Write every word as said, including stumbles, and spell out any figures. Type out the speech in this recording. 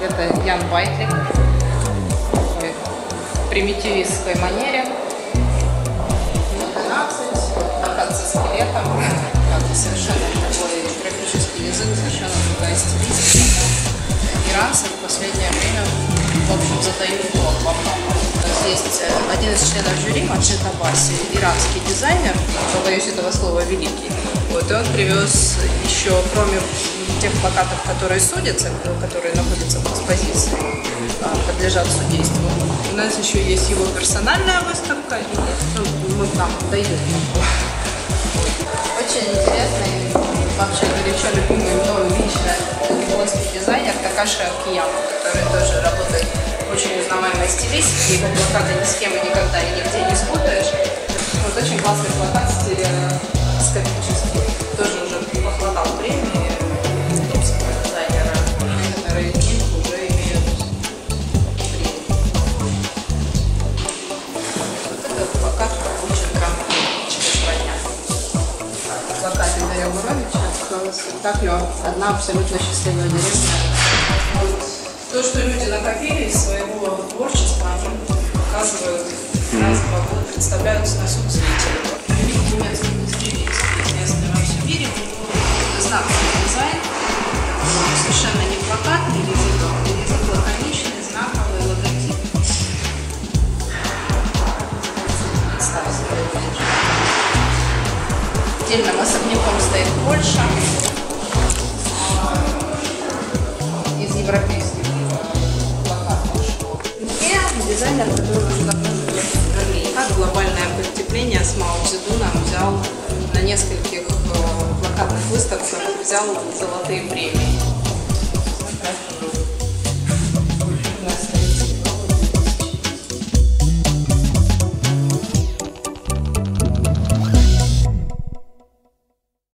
Это Ян Байтлик в примитивистской манере. двенадцать, локация скелетом. Это совершенно такой графический язык, совершенно другая стилистика. Иранцы в последнее время, в общем, задают тон во многом. Есть один из членов жюри, Маджид Аббаси, иранский дизайнер, не боюсь этого слова, великий. Вот, и он привез еще, кроме тех плакатов, которые судятся, которые находятся в экспозиции, подлежат судейству, у нас еще есть его персональная выставка, и ну, мы к нам дойдем. Очень интересный, вообще горячо любимый мною лично японский дизайнер Такаши Акияма, который тоже работает в очень узнаваемой стилистике, его плакаты ни с кем и никогда и нигде не спутаешь. Вот очень классный плакат стереоскопический, тоже уже похватал премии японского дизайнера. Некоторые из них уже имеют премию. Вот этот плакат получен грамм-чекошваня. Плакат Игоря Буровича с спектаклем «Одна абсолютно счастливая деревня». Вот. То, что люди накопили из своего творчества, они показывают раз в два года, представляются на суд зрителей. Немецкий дистрибьютор, известный во всем мире, у него знаковый дизайн, совершенно не плакатный язык, а язык лаконичный, знаковый логотип. Представь себе, видишь. Отдельным особняком стоит Польша из европейских. Дизайнер, который уже давно живет в Берлине. Как глобальное потепление с Мао Цзэдуном взял на нескольких плакатных выставках, взял золотые премии.